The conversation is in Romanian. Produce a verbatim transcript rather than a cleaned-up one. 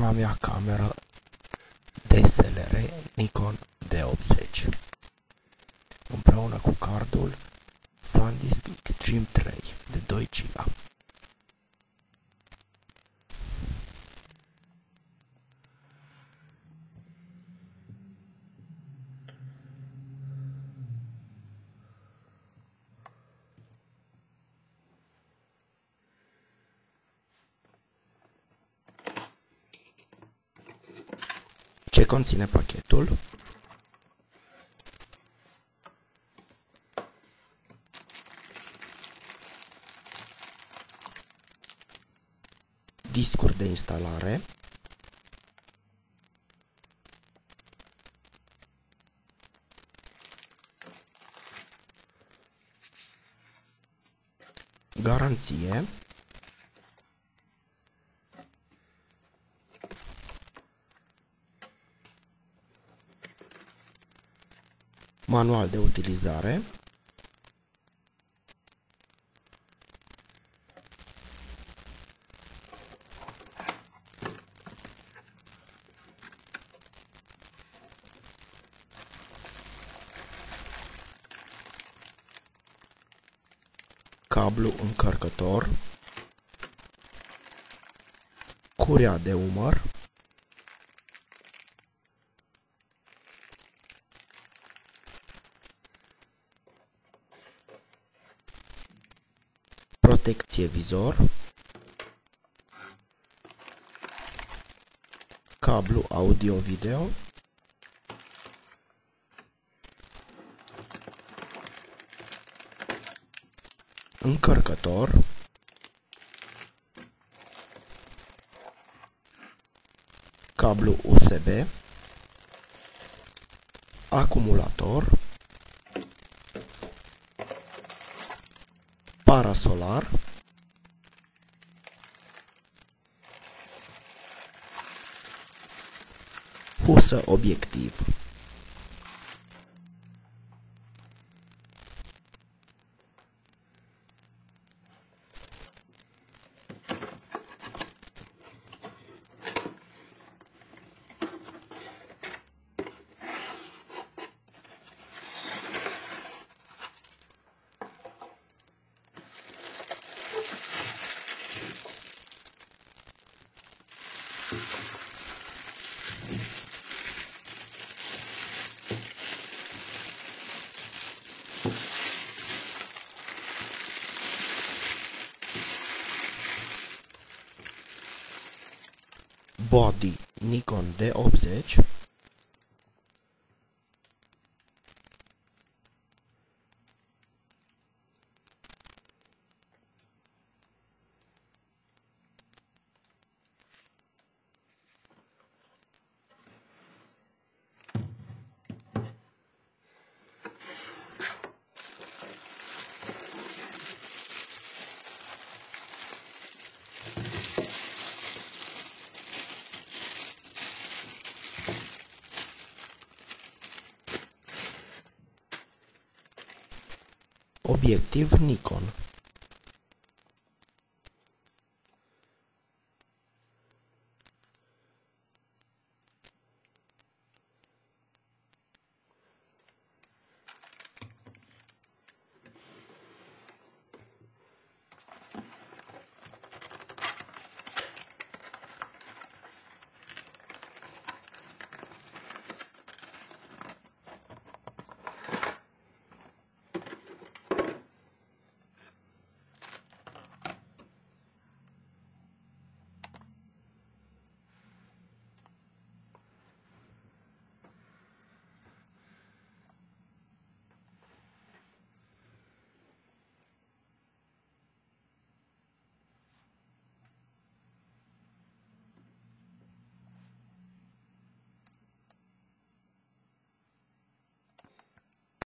prima mea cameră D S L R Nikon D optzeci, împreună cu cardul SanDisk Extreme trei de doi giga. Ce conține pachetul? Discuri de instalare, garanție, manual de utilizare, cablu încărcător, curea de umăr, protecție vizor, cablu audio-video, încărcător, cablu U S B, acumulator, parasolar, husă obiectiv. Body Nikon D optzeci, obiectiv Nikon.